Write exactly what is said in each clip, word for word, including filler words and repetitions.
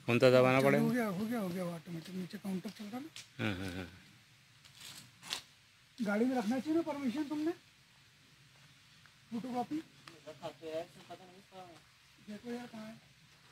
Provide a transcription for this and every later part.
कौन सा दबाना चलो, पड़ेगा? हो गया हो गया हो गया ऑटोमेटिक नीचे काउंटर चल रहा ना। हाँ हाँ हाँ। गाड़ी में रखना चाहिए ना परमिशन तुमने फोटो कॉपी देखो यार कहाँ है।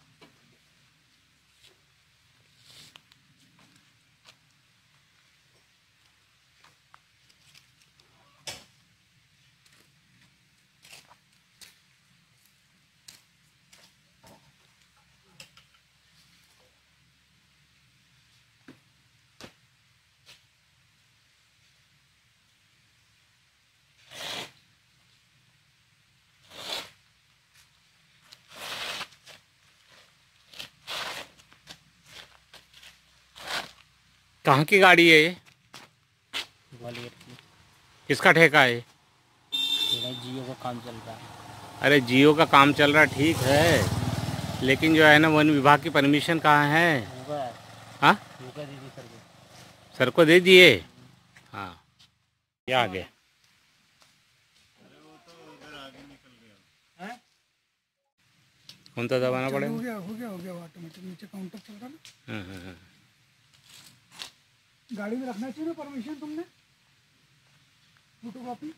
कहाँ की गाड़ी है ये? ग्वालियर की। किसका ठेका है? मेरा जियो का काम चल रहा है। अरे जियो का काम चल रहा ठीक है, लेकिन जो है ना वन विभाग की परमिशन कहाँ है? होगा हाँ, होगा दीदी सर को। सर को दे दिए। हाँ, ये आ गया। कौन सा दबाना चलो, पड़ेगा? हो गया हो गया हो गया ऑटोमेटिक नीचे काउंटर चल रहा ना। हाँ हाँ हाँ। गाड़ी में रखना चाहिए ना परमिशन तुमने फोटो कॉपी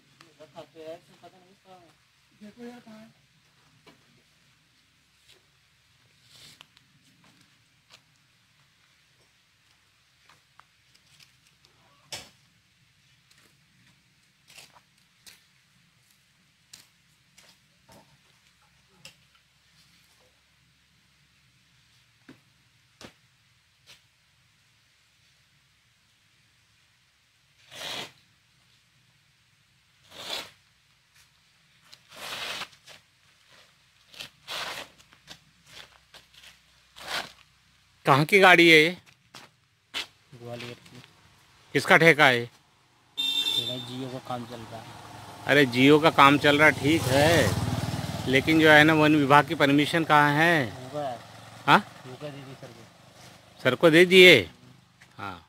देखो यार कहाँ है। कहाँ की गाड़ी है ये? ग्वालियर की। किसका ठेका है? मेरा जियो का काम चल रहा है। अरे जियो का काम चल रहा ठीक है, लेकिन जो है ना वन विभाग की परमिशन कहाँ है? होगा हाँ, होगा दीदी सर को। सर को दे दिए। हाँ।